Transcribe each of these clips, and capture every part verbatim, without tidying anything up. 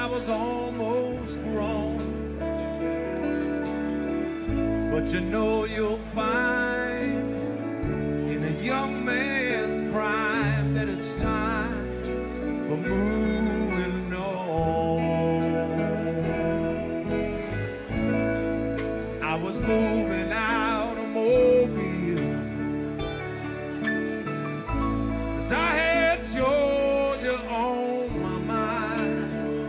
I was almost grown. But you know you'll find in a young man's prime that it's time for moving on. I was moving out of Mobile, 'cause I had Georgia on my mind.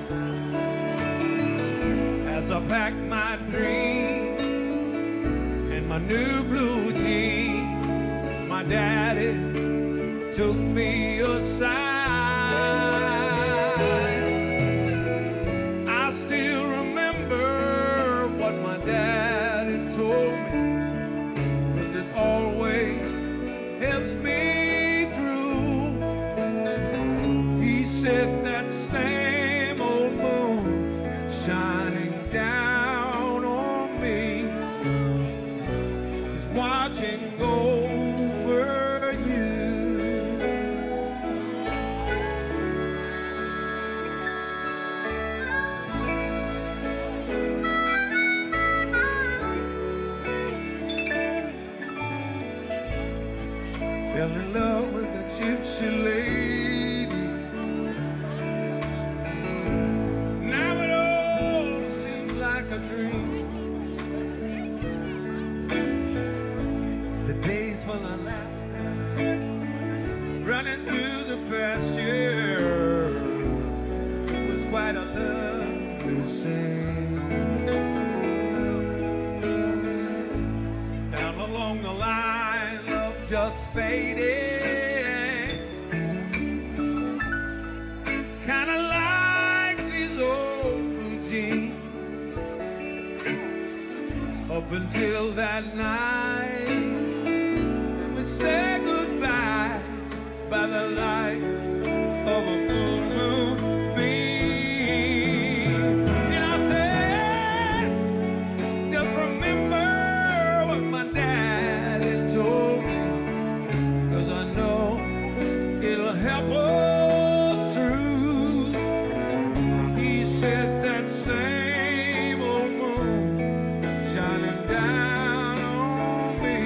As I packed my dream and my new blue jeans, my daddy took me aside. I still remember what my daddy told me, 'cause it always helps me through. He said that same old moon shining down on me is watching over you. Fell in love with a gypsy lady. Now it all seems like a dream. The days full of laughter, running through the pasture, it was quite a lovely scene. Down along the line, love just faded, kinda like these old blue jeans. Up until that night, we said goodbye by the light of a full moon beam. And I said, just remember what my daddy told me, 'cause I know it'll help us through. He said that same old moon shining down on me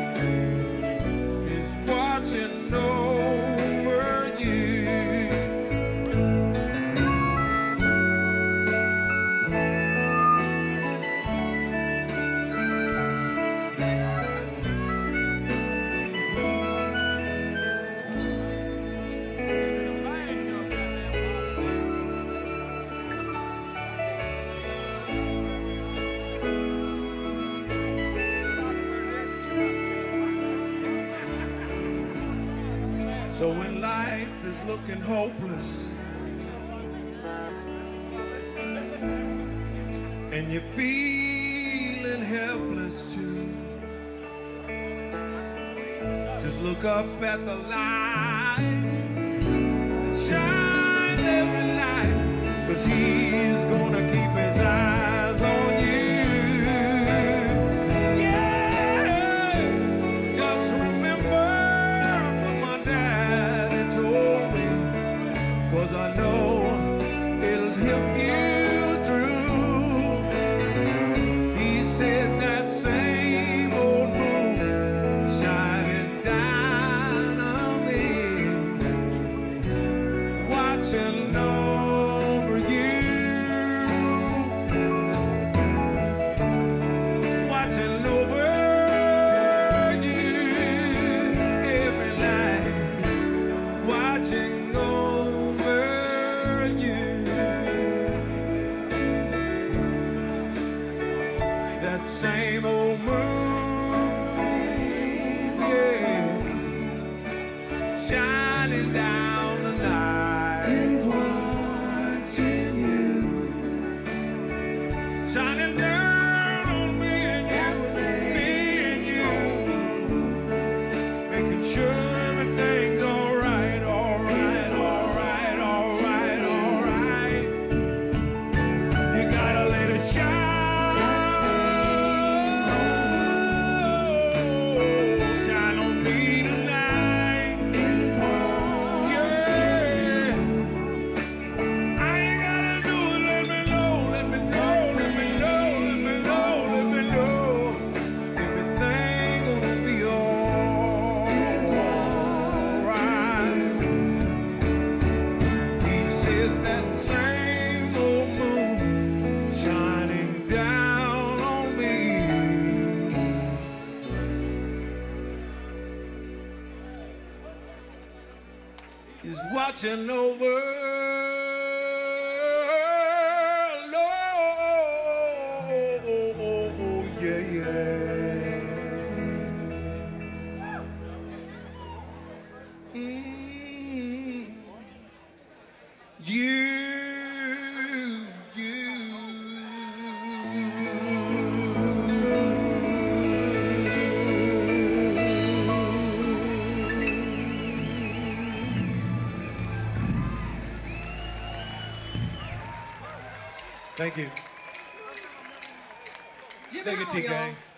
is watching over you. So when life is looking hopeless and you're feeling helpless too, just look up at the light and shine every night, 'cause he's gonna keep his eyes on you. Yeah, just remember what my daddy told me, 'cause I know it'll help you through. He said that same old moon shining down on me, watching over you, watching over you every night, watching over you. That same old moon, yeah, shining down the night. watching over. Oh, yeah, yeah. Mm. You, you. Thank you. Jim Thank you, Howell, T K. y'all.